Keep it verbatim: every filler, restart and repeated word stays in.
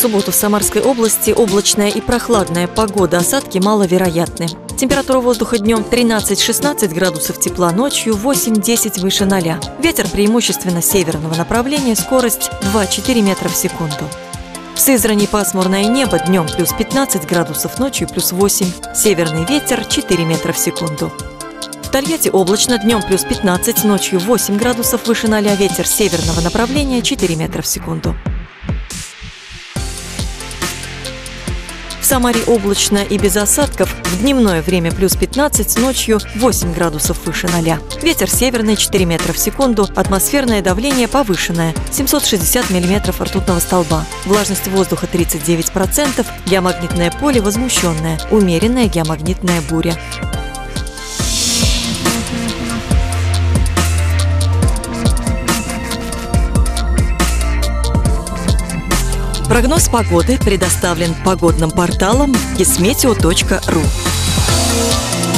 субботу в Самарской области облачная и прохладная погода, осадки маловероятны. Температура воздуха днем тринадцать-шестнадцать градусов тепла, ночью восемь-десять выше ноля. Ветер преимущественно северного направления, скорость два-четыре метра в секунду. В Сызрани пасмурное небо, днем плюс пятнадцать градусов, ночью плюс восемь. Северный ветер четыре метра в секунду. В Тольятти облачно, днем плюс пятнадцать, ночью восемь градусов выше ноля, ветер северного направления четыре метра в секунду. В Самаре облачно и без осадков, в дневное время плюс пятнадцать, ночью восемь градусов выше ноля. Ветер северный четыре метра в секунду, атмосферное давление повышенное семьсот шестьдесят миллиметров ртутного столба. Влажность воздуха тридцать девять процентов, геомагнитное поле возмущенное, умеренная геомагнитная буря. Прогноз погоды предоставлен погодным порталом гисметео точка ру.